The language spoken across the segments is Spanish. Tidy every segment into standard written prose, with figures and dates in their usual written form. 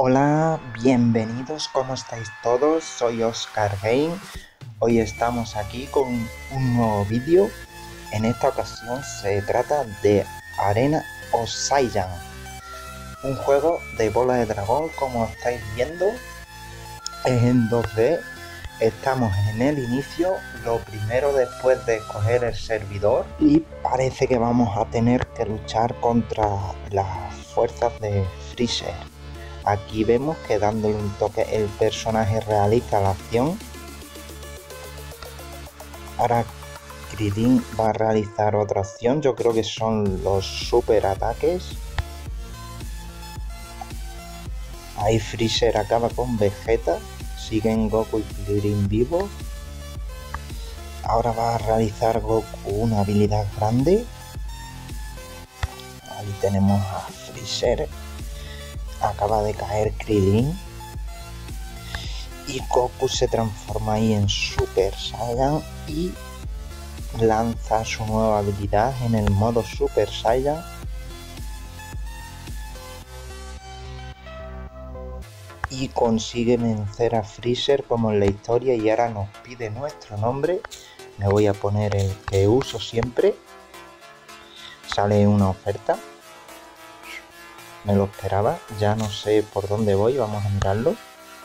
Hola, bienvenidos, ¿cómo estáis todos? Soy Oscar Game. Hoy estamos aquí con un nuevo vídeo. En esta ocasión se trata de Arena of Saiyan, un juego de bola de dragón, como estáis viendo. Es en 2D. Estamos en el inicio, lo primero después de escoger el servidor, y parece que vamos a tener que luchar contra las fuerzas de Freezer. Aquí vemos que dándole un toque el personaje realista a la acción. Ahora Krillin va a realizar otra acción, yo creo que son los super ataques. Ahí Freezer acaba con Vegeta, siguen Goku y Krillin vivos. Ahora va a realizar Goku una habilidad grande. Ahí tenemos a Freezer. Acaba de caer Krillin y Goku se transforma ahí en Super Saiyan y lanza su nueva habilidad en el modo Super Saiyan. Y consigue vencer a Freezer como en la historia, y ahora nos pide nuestro nombre. Me voy a poner el que uso siempre. Sale una oferta. Me lo esperaba, ya no sé por dónde voy, vamos a mirarlo.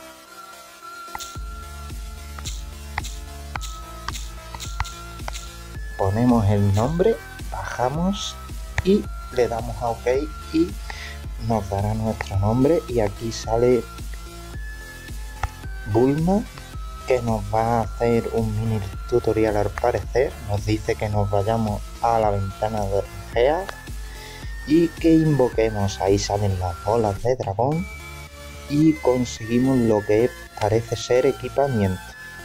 Ponemos el nombre, bajamos y le damos a OK y nos dará nuestro nombre. Y aquí sale Bulma, que nos va a hacer un mini tutorial al parecer. Nos dice que nos vayamos a la ventana de Gea y que invoquemos. Ahí salen las bolas de dragón y conseguimos lo que parece ser equipamiento.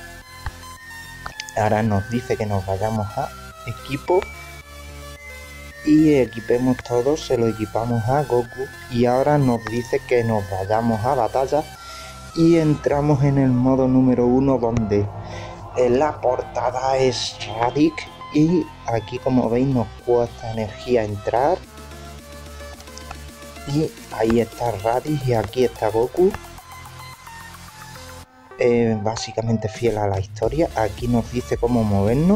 Ahora nos dice que nos vayamos a equipo y equipemos todo, se lo equipamos a Goku. Y ahora nos dice que nos vayamos a batalla y entramos en el modo número 1, donde en la portada es Raditz. Y aquí, como veis, nos cuesta energía entrar. Y ahí está Raditz y aquí está Goku. Básicamente fiel a la historia. Aquí nos dice cómo movernos.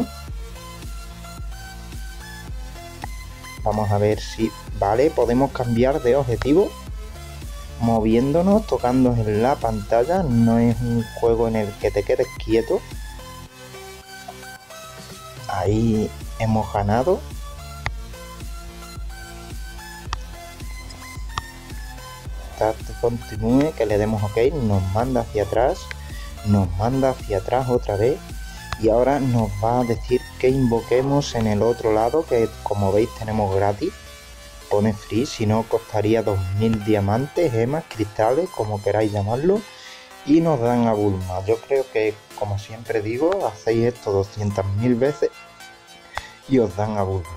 Vamos a ver si... Vale, podemos cambiar de objetivo moviéndonos, tocando en la pantalla. No es un juego en el que te quedes quieto. Ahí hemos ganado. Continúe, que le demos OK, nos manda hacia atrás, nos manda hacia atrás otra vez. Y ahora nos va a decir que invoquemos en el otro lado, que como veis tenemos gratis, pone free, si no costaría 2000 diamantes, gemas, cristales, como queráis llamarlo. Y nos dan a Bulma. Yo creo que, como siempre digo, hacéis esto 200.000 veces y os dan a Bulma.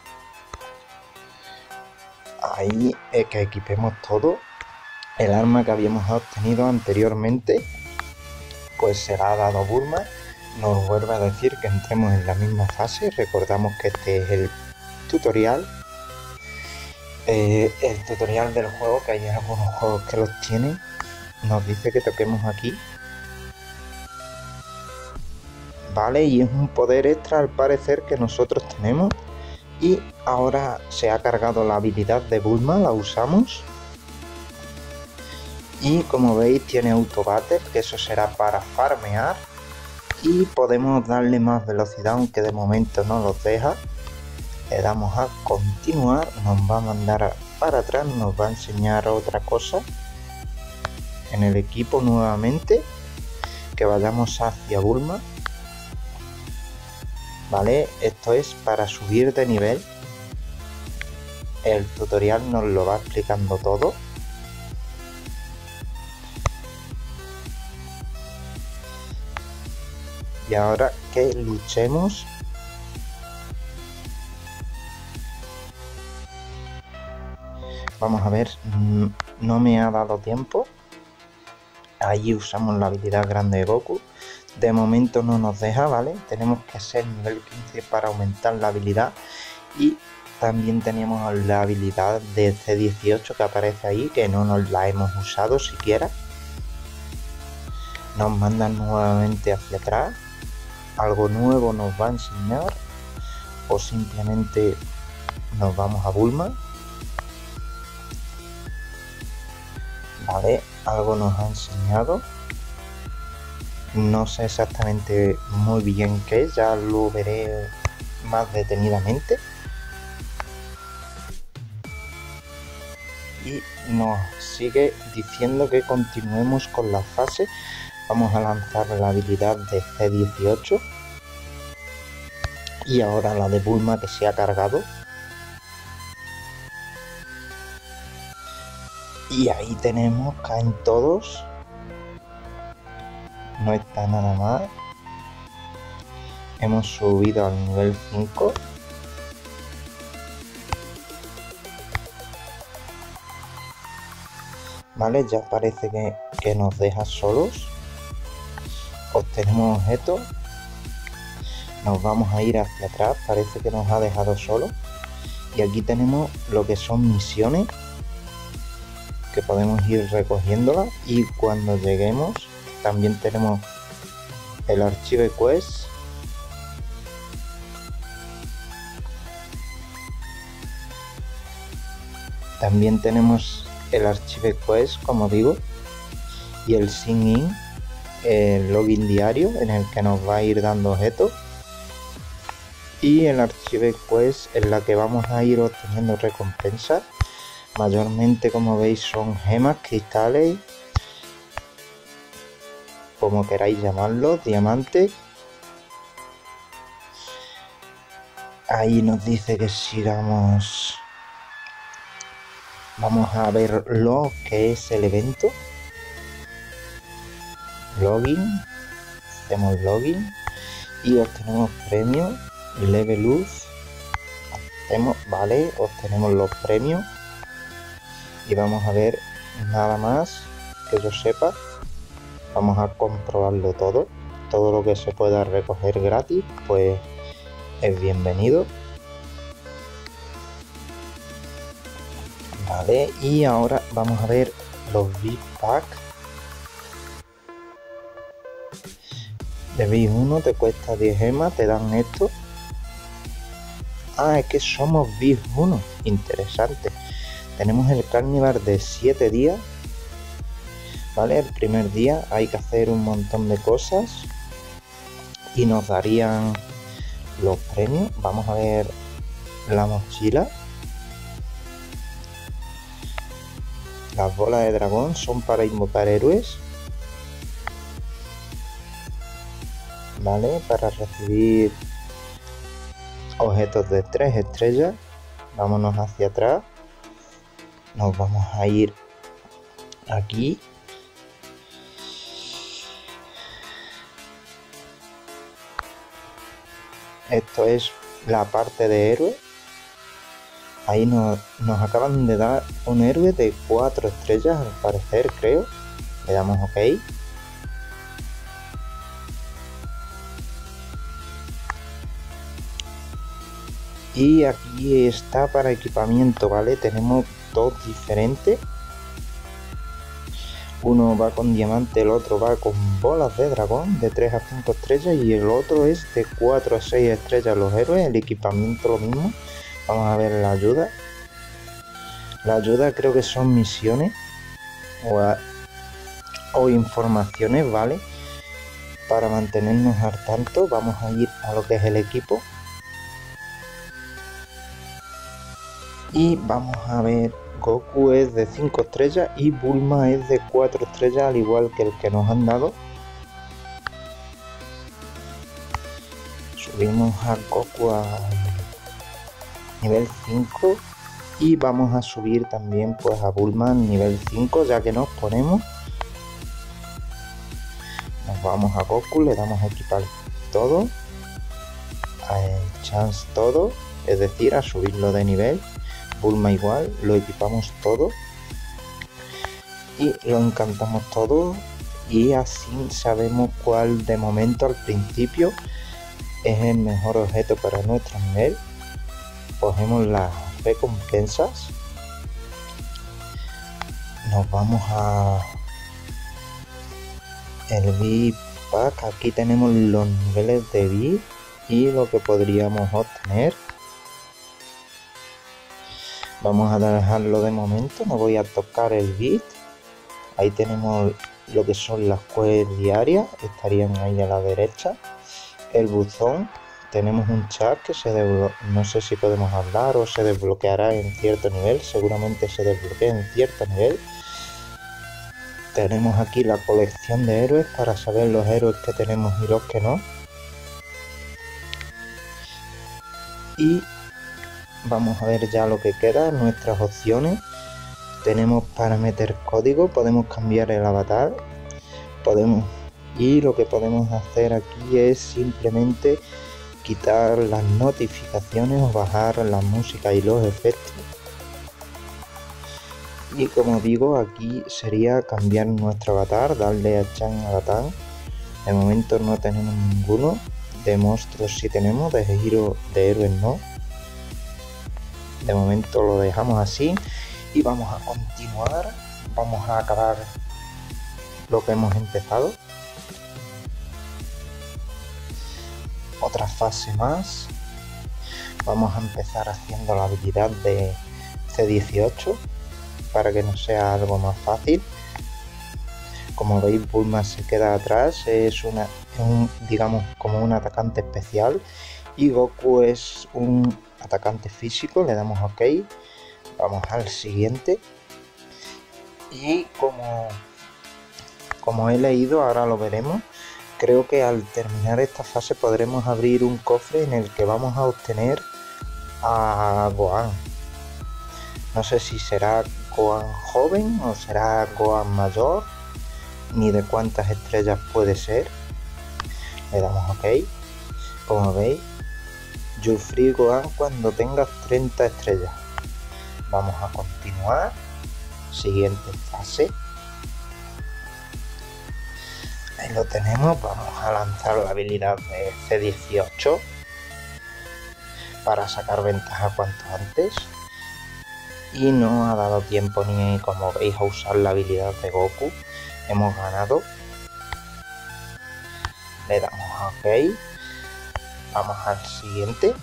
Ahí es que equipemos todo. El arma que habíamos obtenido anteriormente pues se la ha dado a Bulma. Nos vuelve a decir que entremos en la misma fase. Recordamos que este es el tutorial. El tutorial del juego, que hay algunos juegos que los tienen. Nos dice que toquemos aquí. Vale, y es un poder extra al parecer que nosotros tenemos. Y ahora se ha cargado la habilidad de Bulma, la usamos. Y como veis tiene auto battle, que eso será para farmear. Y podemos darle más velocidad, aunque de momento no los deja. Le damos a continuar, nos va a mandar para atrás, nos va a enseñar otra cosa. En el equipo nuevamente, que vayamos hacia Bulma. Vale, esto es para subir de nivel. El tutorial nos lo va explicando todo. Y ahora que luchemos, vamos a ver, no me ha dado tiempo. Allí usamos la habilidad grande de Goku. De momento no nos deja, ¿vale? Tenemos que ser nivel 15 para aumentar la habilidad. Y también tenemos la habilidad de C18 que aparece ahí, que no nos la hemos usado siquiera. Nos mandan nuevamente hacia atrás, algo nuevo nos va a enseñar, o simplemente nos vamos a Bulma. Vale, algo nos ha enseñado, no sé exactamente muy bien qué, ya lo veré más detenidamente. Y nos sigue diciendo que continuemos con la fase. Vamos a lanzar la habilidad de C18 y ahora la de Bulma, que se ha cargado. Y ahí tenemos, caen todos, no está nada mal. Hemos subido al nivel 5. Vale, ya parece que nos deja solos. Obtenemos objetos. Nos vamos a ir hacia atrás, parece que nos ha dejado solos. Y aquí tenemos lo que son misiones, que podemos ir recogiéndolas. Y cuando lleguemos también tenemos el archivo quest. También tenemos el archivo quest, como digo, y el sign in, el login diario en el que nos va a ir dando objetos, y el archivo quest en la que vamos a ir obteniendo recompensas. Mayormente, como veis, son gemas, cristales, como queráis llamarlos, diamantes. Ahí nos dice que sigamos. Vamos a ver lo que es el evento. Login. Hacemos login y obtenemos premios. Level up. Vale, obtenemos los premios. Y vamos a ver, nada más que yo sepa. Vamos a comprobarlo todo. Todo lo que se pueda recoger gratis, pues es bienvenido. Vale, y ahora vamos a ver los VIP Pack. De VIP 1 te cuesta 10 gemas, te dan esto. Ah, es que somos VIP 1, interesante. Tenemos el carnival de 7 días. Vale, el primer día hay que hacer un montón de cosas y nos darían los premios. Vamos a ver la mochila. Las bolas de dragón son para invocar héroes. Vale, para recibir objetos de 3 estrellas. Vámonos hacia atrás. Nos vamos a ir aquí. Esto es la parte de héroe. Ahí nos acaban de dar un héroe de 4 estrellas, al parecer, creo. Le damos OK. Y aquí está para equipamiento, ¿vale? Tenemos dos diferentes. Uno va con diamante, el otro va con bolas de dragón de 3 a 5 estrellas y el otro es de 4 a 6 estrellas los héroes. El equipamiento lo mismo. Vamos a ver la ayuda. La ayuda creo que son misiones o informaciones, ¿vale? Para mantenernos al tanto. Vamos a ir a lo que es el equipo. Y vamos a ver, Goku es de 5 estrellas y Bulma es de 4 estrellas, al igual que el que nos han dado. Subimos a Goku a nivel 5 y vamos a subir también pues a Bulma a nivel 5, ya que nos ponemos. Nos vamos a Goku, le damos a equipar todo, a Chance todo, es decir, a subirlo de nivel. Bulma igual, lo equipamos todo y lo encantamos todo, y así sabemos cuál de momento al principio es el mejor objeto para nuestro nivel. cogemos las recompensas, nos vamos a el VIP Pack. Aquí tenemos los niveles de VIP y lo que podríamos obtener. Vamos a dejarlo de momento, no voy a tocar el VIP. Ahí tenemos lo que son las quests diarias, estarían ahí a la derecha. El buzón, tenemos un chat que se desbloquea, no sé si podemos hablar o se desbloqueará en cierto nivel, seguramente se desbloquea en cierto nivel. Tenemos aquí la colección de héroes para saber los héroes que tenemos y los que no. Y vamos a ver ya lo que queda, nuestras opciones. Tenemos para meter código, podemos cambiar el avatar, y lo que podemos hacer aquí es simplemente quitar las notificaciones o bajar la música y los efectos. Y como digo, aquí sería cambiar nuestro avatar, darle a Chan Avatar. De momento no tenemos ninguno, de monstruos sí tenemos, de héroes no. De momento lo dejamos así y vamos a continuar, vamos a acabar lo que hemos empezado. Otra fase más. Vamos a empezar haciendo la habilidad de C18 para que nos sea algo más fácil. Como veis, Bulma se queda atrás, es digamos como un atacante especial y Goku es un atacante físico. Le damos OK, vamos al siguiente. Y como he leído, ahora lo veremos, creo que al terminar esta fase podremos abrir un cofre en el que vamos a obtener a Gohan. No sé si será Gohan joven o será Gohan mayor, ni de cuántas estrellas puede ser. Le damos OK. Como veis, You Free Gohan cuando tengas 30 estrellas. Vamos a continuar. Siguiente fase. Ahí lo tenemos. Vamos a lanzar la habilidad de C18 para sacar ventaja cuanto antes. Y no ha dado tiempo ni, como veis, a usar la habilidad de Goku. Hemos ganado. Le damos a OK. Vamos al siguiente.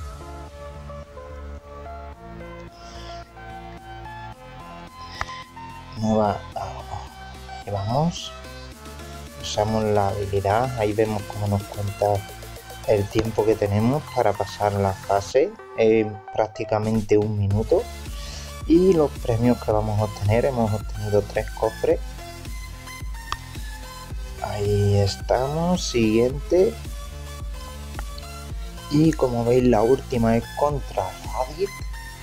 Ahí vamos. Usamos la habilidad. Ahí vemos cómo nos cuenta el tiempo que tenemos para pasar la fase. Prácticamente 1 minuto. Y los premios que vamos a obtener, hemos obtenido 3 cofres. Ahí estamos, siguiente. Y como veis, la última es contra Raditz.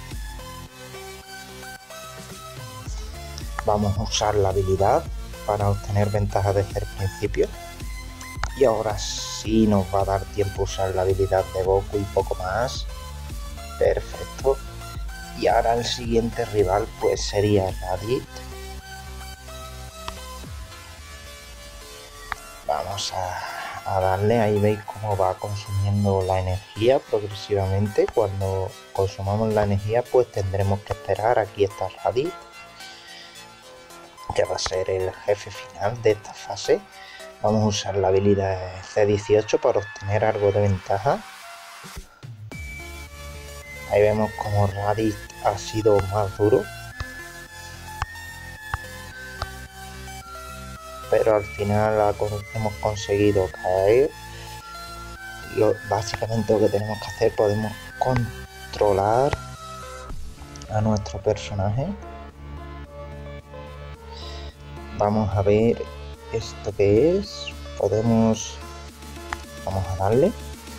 Vamos a usar la habilidad para obtener ventaja desde el principio. Y ahora sí nos va a dar tiempo a usar la habilidad de Goku y poco más. Perfecto. Y ahora el siguiente rival pues sería Raditz. Vamos a darle, ahí veis cómo va consumiendo la energía progresivamente. Cuando consumamos la energía pues tendremos que esperar. Aquí está Raditz, que va a ser el jefe final de esta fase. Vamos a usar la habilidad C18 para obtener algo de ventaja. Ahí vemos como Raditz ha sido más duro, pero al final hemos conseguido caer. Básicamente lo que tenemos que hacer, podemos controlar a nuestro personaje. Vamos a ver esto que es. Vamos a darle.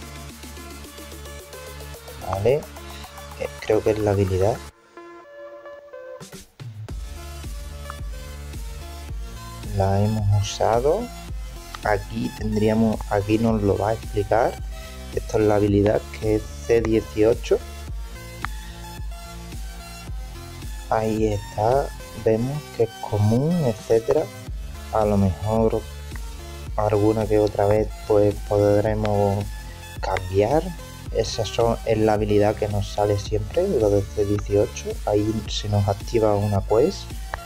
Vale, creo que es la habilidad. La hemos usado. Aquí nos lo va a explicar. Esto es la habilidad, que es C18. Ahí está, vemos que es común, etcétera. A lo mejor alguna que otra vez pues podremos cambiar Esa es la habilidad que nos sale siempre, lo de C18. Ahí se nos activa una quest.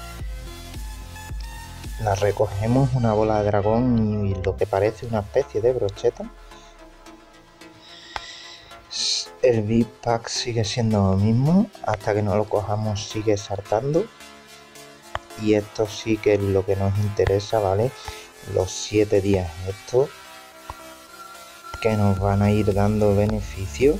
La recogemos, una bola de dragón y lo que parece una especie de brocheta. El VIP Pack sigue siendo lo mismo, hasta que no lo cojamos sigue saltando. Y esto sí que es lo que nos interesa, ¿vale? Los 7 días estos, que nos van a ir dando beneficios.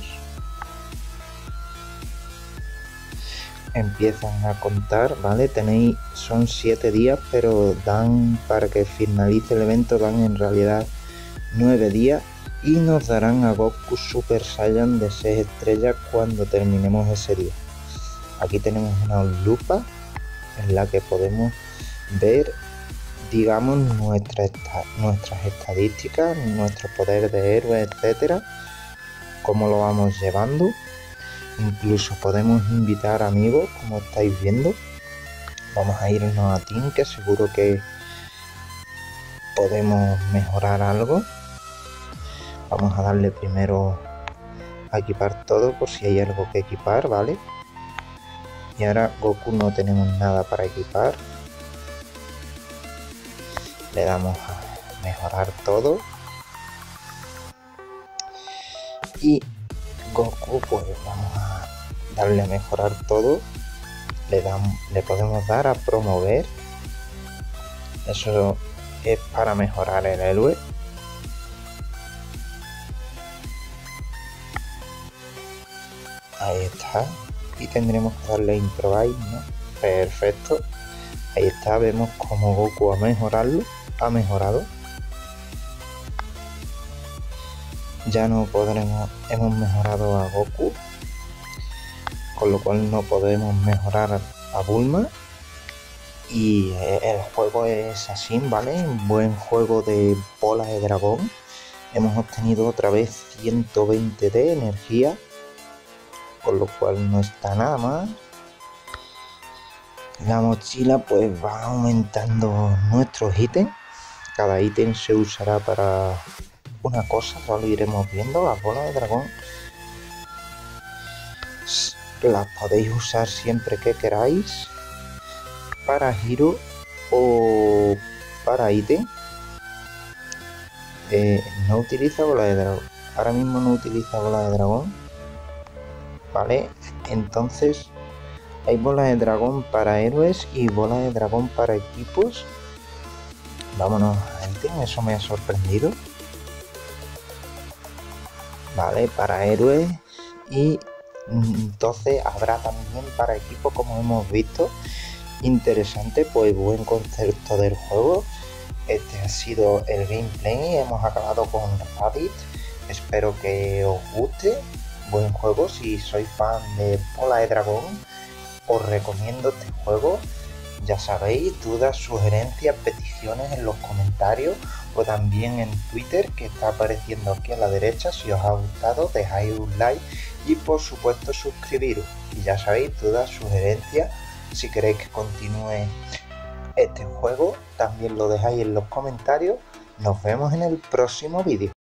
Empiezan a contar, ¿vale? Son 7 días, pero dan, para que finalice el evento, dan en realidad 9 días. Y nos darán a Goku Super Saiyan de 6 estrellas cuando terminemos ese día. Aquí tenemos una lupa en la que podemos ver, digamos, nuestras estadísticas, nuestro poder de héroe, etcétera, cómo lo vamos llevando. Incluso podemos invitar amigos, como estáis viendo. Vamos a irnos a Team, que seguro que podemos mejorar algo. Vamos a darle primero a equipar todo por si hay algo que equipar, ¿vale? Y ahora Goku no tenemos nada para equipar. Le damos a mejorar todo. Y Goku, pues vamos a darle a mejorar todo. Le podemos dar a promover. Eso es para mejorar el héroe. Ahí está. Y tendremos que darle improvise, ¿no? Perfecto. Ahí está, vemos como Goku ha mejorado. Ya no podremos, hemos mejorado a Goku, con lo cual no podemos mejorar a Bulma. Y el juego es así, ¿vale? Un buen juego de bola de dragón. Hemos obtenido otra vez 120 de energía, con lo cual no está nada más. La mochila pues va aumentando nuestros ítems. Cada ítem se usará para una cosa, ya lo iremos viendo. Las bolas de dragón las podéis usar siempre que queráis, para giro o para ítem. No utiliza bola de dragón, ahora mismo no utiliza bola de dragón, ¿vale? Entonces hay bola de dragón para héroes y bola de dragón para equipos. Vámonos a ítem, eso me ha sorprendido. Vale, para héroes, y entonces habrá también para equipos, como hemos visto. Interesante, pues buen concepto del juego. Este ha sido el gameplay, hemos acabado con Rabbit. Espero que os guste. Buen juego, si sois fan de bola de dragón os recomiendo este juego. Ya sabéis, dudas, sugerencias, peticiones en los comentarios o también en Twitter, que está apareciendo aquí a la derecha. Si os ha gustado, dejáis un like y por supuesto suscribiros. Y ya sabéis, dudas, sugerencias, si queréis que continúe este juego, también lo dejáis en los comentarios. Nos vemos en el próximo vídeo.